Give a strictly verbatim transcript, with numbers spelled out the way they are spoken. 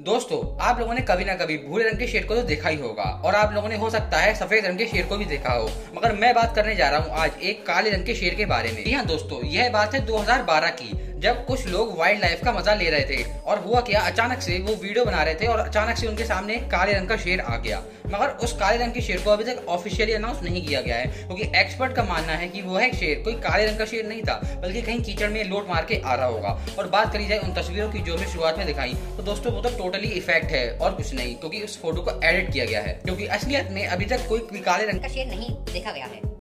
दोस्तों, आप लोगों ने कभी ना कभी भूरे रंग के शेर को तो देखा ही होगा और आप लोगों ने हो सकता है सफेद रंग के शेर को भी देखा हो, मगर मैं बात करने जा रहा हूँ आज एक काले रंग के शेर के बारे में। जी हाँ दोस्तों, यह बात है दो हज़ार बारह की, जब कुछ लोग वाइल्ड लाइफ का मजा ले रहे थे और हुआ क्या, अचानक से वो वीडियो बना रहे थे और अचानक से उनके सामने एक काले रंग का शेर आ गया। मगर उस काले रंग के शेर को अभी तक ऑफिशियली अनाउंस नहीं किया गया है, क्योंकि एक्सपर्ट का मानना है कि वो है शेर कोई काले रंग का शेर नहीं था, बल्कि कहीं कीचड़ में लोट मार के आ रहा होगा। और बात करी जाए उन तस्वीरों की जो मैं शुरुआत में दिखाई, तो दोस्तों वो तो टोटली इफेक्ट है और कुछ नहीं, क्योंकि उस फोटो को एडिट किया गया है, क्योंकि असलियत में अभी तक कोई काले रंग का शेर नहीं देखा गया है।